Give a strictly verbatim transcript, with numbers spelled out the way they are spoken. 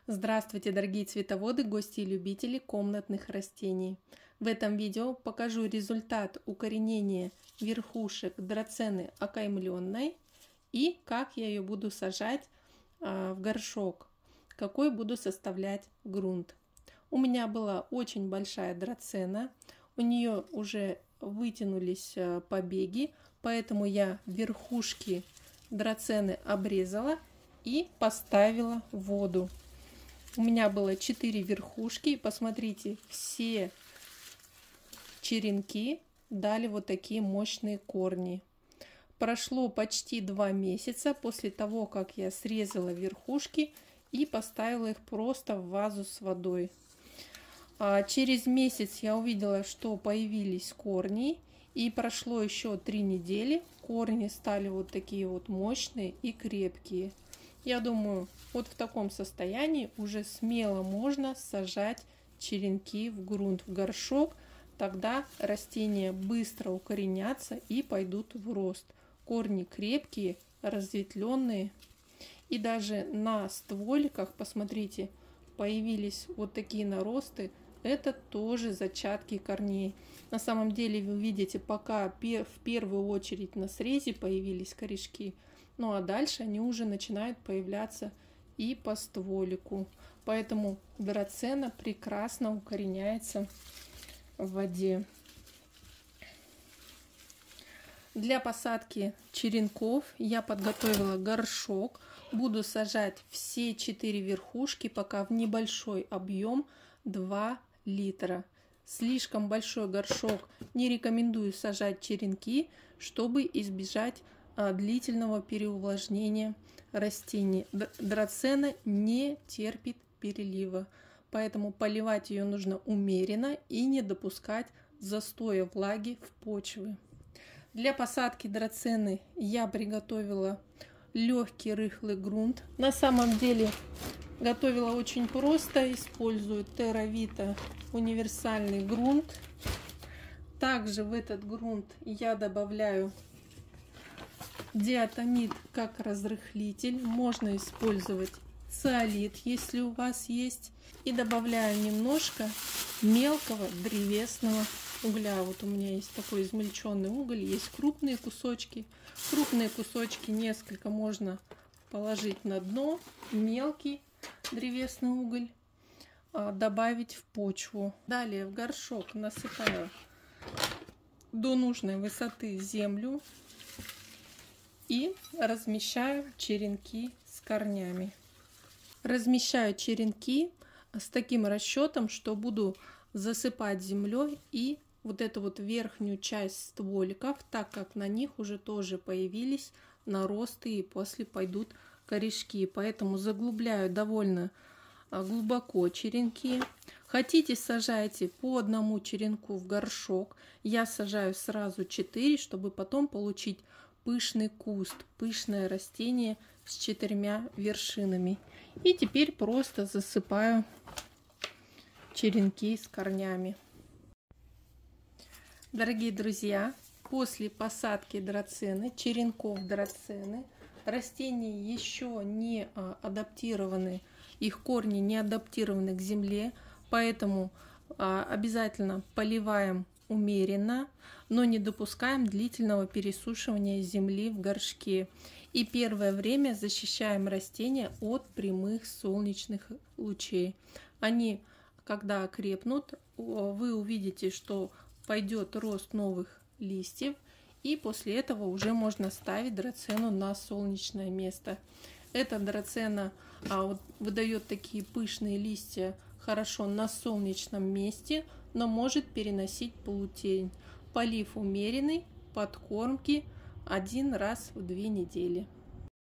Здравствуйте, дорогие цветоводы, гости и любители комнатных растений. В этом видео покажу результат укоренения верхушек драцены окаймленной и как я ее буду сажать в горшок, какой буду составлять грунт. У меня была очень большая драцена, у нее уже вытянулись побеги, поэтому я верхушки драцены обрезала и поставила в воду. У меня было четыре верхушки. Посмотрите, все черенки дали вот такие мощные корни. Прошло почти два месяца после того, как я срезала верхушки и поставила их просто в вазу с водой. А через месяц я увидела, что появились корни. И прошло еще три недели. Корни стали вот такие вот мощные и крепкие. Я думаю, вот в таком состоянии уже смело можно сажать черенки в грунт, в горшок. Тогда растения быстро укоренятся и пойдут в рост. Корни крепкие, разветвленные. И даже на стволиках, посмотрите, появились вот такие наросты. Это тоже зачатки корней. На самом деле вы видите, пока в первую очередь на срезе появились корешки. Ну а дальше они уже начинают появляться и по стволику. Поэтому драцена прекрасно укореняется в воде. Для посадки черенков я подготовила горшок. Буду сажать все четыре верхушки пока в небольшой объем два литра. Слишком большой горшок не рекомендую сажать черенки, чтобы избежать длительного переувлажнения растений. Драцена не терпит перелива, поэтому поливать ее нужно умеренно и не допускать застоя влаги в почве. Для посадки драцены я приготовила легкий рыхлый грунт. На самом деле готовила очень просто, использую Terravita универсальный грунт. Также в этот грунт я добавляю диатомит как разрыхлитель. Можно использовать циолит, если у вас есть. И добавляю немножко мелкого древесного угля. Вот у меня есть такой измельченный уголь, есть крупные кусочки. Крупные кусочки несколько можно положить на дно. Мелкий древесный уголь добавить в почву. Далее в горшок насыпаю до нужной высоты землю и размещаю черенки с корнями. Размещаю черенки с таким расчетом, что буду засыпать землей и вот эту вот верхнюю часть стволиков, так как на них уже тоже появились наросты и после пойдут корешки. Поэтому заглубляю довольно глубоко черенки. Хотите, сажайте по одному черенку в горшок. Я сажаю сразу четыре, чтобы потом получить пышный куст, пышное растение с четырьмя вершинами. И теперь просто засыпаю черенки с корнями. Дорогие друзья, после посадки драцены, черенков драцены, растения еще не адаптированы, их корни не адаптированы к земле, поэтому обязательно поливаем умеренно, но не допускаем длительного пересушивания земли в горшке. И первое время защищаем растения от прямых солнечных лучей. Они, когда окрепнут, вы увидите, что пойдет рост новых листьев, и после этого уже можно ставить драцену на солнечное место. Эта драцена а, вот, выдает такие пышные листья хорошо на солнечном месте, но может переносить полутень. Полив умеренный, подкормки один раз в две недели.